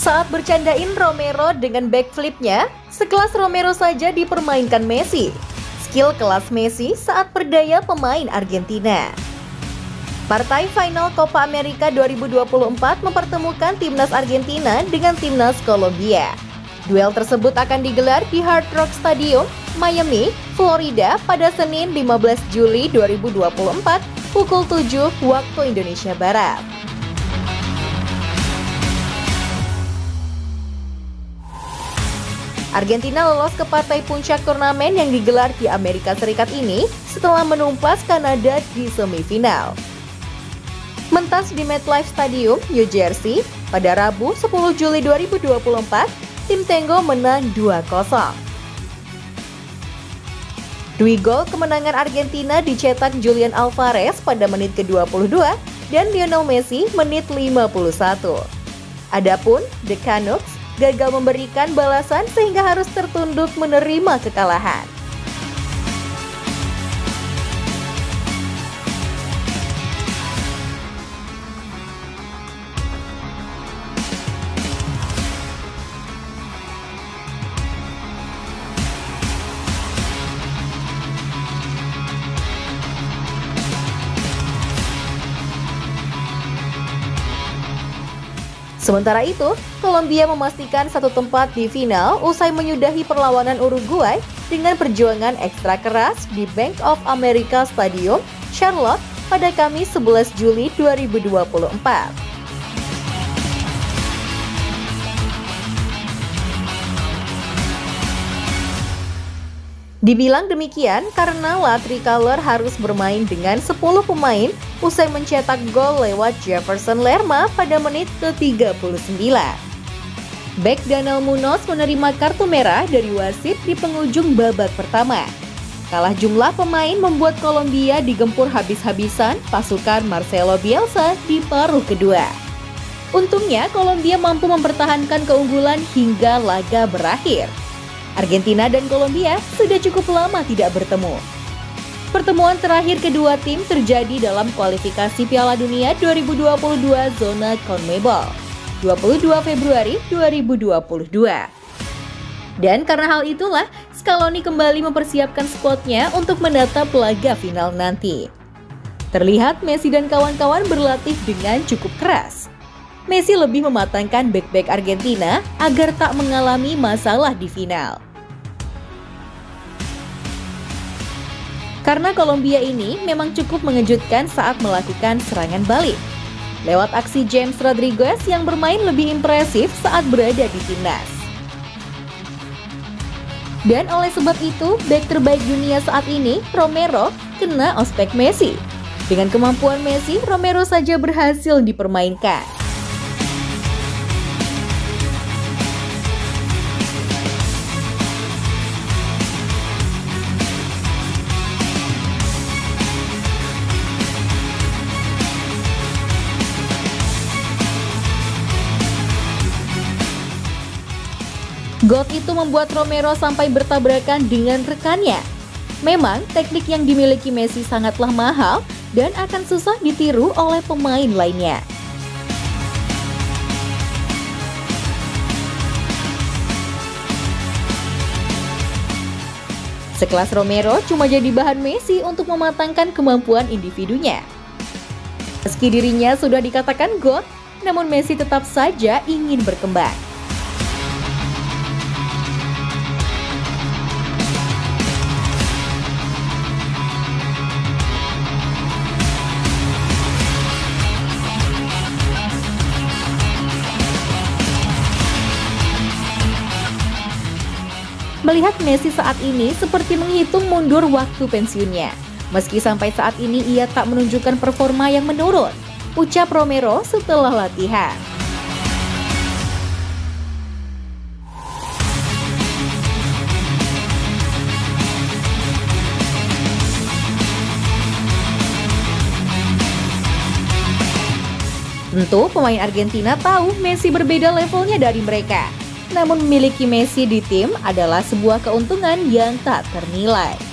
Saat bercandain Romero dengan backflipnya, sekelas Romero saja dipermainkan Messi. Skill kelas Messi saat berdaya pemain Argentina. Partai final Copa America 2024 mempertemukan timnas Argentina dengan timnas Kolombia. Duel tersebut akan digelar di Hard Rock Stadium, Miami, Florida pada Senin 15 Juli 2024 pukul 7 waktu Indonesia Barat. Argentina lolos ke partai puncak turnamen yang digelar di Amerika Serikat ini setelah menumpas Kanada di semifinal. Mentas di MetLife Stadium, New Jersey, pada Rabu 10 Juli 2024, tim Tango menang 2-0. Dua gol kemenangan Argentina dicetak Julian Alvarez pada menit ke-22 dan Lionel Messi menit 51. Adapun The Canucks gagal memberikan balasan sehingga harus tertunduk menerima kekalahan. Sementara itu, Kolombia memastikan satu tempat di final usai menyudahi perlawanan Uruguay dengan perjuangan ekstra keras di Bank of America Stadium, Charlotte pada Kamis 11 Juli 2024. Dibilang demikian karena La Tricolor harus bermain dengan 10 pemain usai mencetak gol lewat Jefferson Lerma pada menit ke-39. Bek Daniel Munoz menerima kartu merah dari wasit di penghujung babak pertama. Kalah jumlah pemain membuat Kolombia digempur habis-habisan pasukan Marcelo Bielsa di paruh kedua. Untungnya Kolombia mampu mempertahankan keunggulan hingga laga berakhir. Argentina dan Kolombia sudah cukup lama tidak bertemu. Pertemuan terakhir kedua tim terjadi dalam kualifikasi Piala Dunia 2022 zona CONMEBOL, 22 Februari 2022. Dan karena hal itulah, Scaloni kembali mempersiapkan skuadnya untuk menatap laga final nanti. Terlihat Messi dan kawan-kawan berlatih dengan cukup keras. Messi lebih mematangkan bek-bek Argentina agar tak mengalami masalah di final. Karena Kolombia ini memang cukup mengejutkan saat melakukan serangan balik. Lewat aksi James Rodriguez yang bermain lebih impresif saat berada di timnas. Dan oleh sebab itu, bek terbaik dunia saat ini, Romero, kena ospek Messi. Dengan kemampuan Messi, Romero saja berhasil dipermainkan. Gol itu membuat Romero sampai bertabrakan dengan rekannya. Memang teknik yang dimiliki Messi sangatlah mahal dan akan susah ditiru oleh pemain lainnya. Sekelas Romero cuma jadi bahan Messi untuk mematangkan kemampuan individunya. Meski dirinya sudah dikatakan GOAT, namun Messi tetap saja ingin berkembang. Melihat Messi saat ini seperti menghitung mundur waktu pensiunnya. Meski sampai saat ini ia tak menunjukkan performa yang menurun, ucap Romero setelah latihan. Tentu pemain Argentina tahu Messi berbeda levelnya dari mereka. Namun memiliki Messi di tim adalah sebuah keuntungan yang tak ternilai.